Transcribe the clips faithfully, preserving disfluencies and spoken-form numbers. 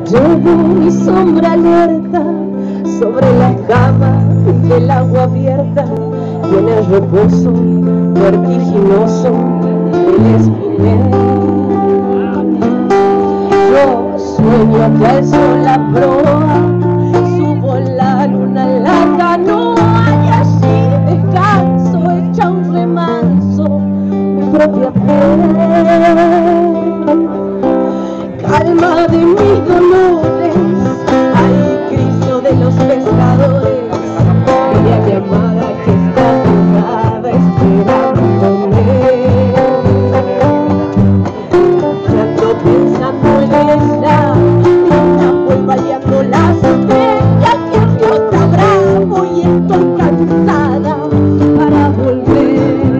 Llevo mi sombra alerta sobre la cama del agua abierta y en el reposo vertiginoso del espinel. Yo sueño que alzo la proa, subo la luna larga, no hay así descanso, echa un remanso mi propia piel. Calma de mis dolores, ay Cristo de los pescadores, aquella llamada que está jugada esperándome. Ya ando pensando en ella, ya voy variando las estrellas, que el río está bravo y estoy cansada para volver.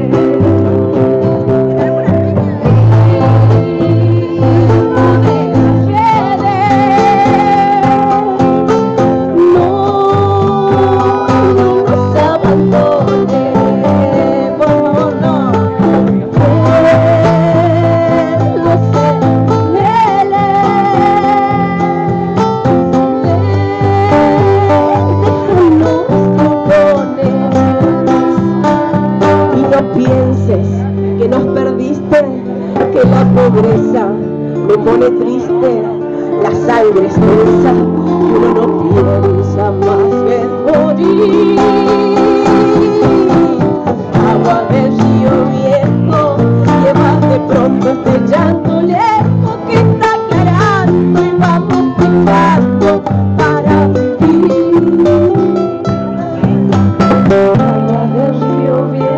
Pienses que nos perdiste, que la pobreza me pone triste, la sangre es densa, uno no piensa más que morir. Agua del río viejo, lleva de pronto este llanto lejos que está aclarando y vamos picando para vivir. Agua del río viejo,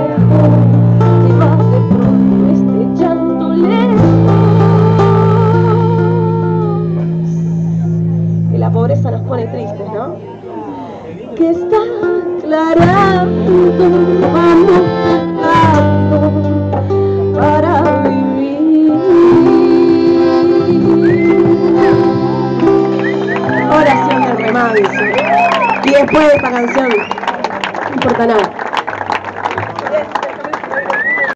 la pobreza nos pone tristes, ¿no? Que está aclarando, vamos pagando para vivir. Oración del remanso. Y después de esta canción, no importa nada.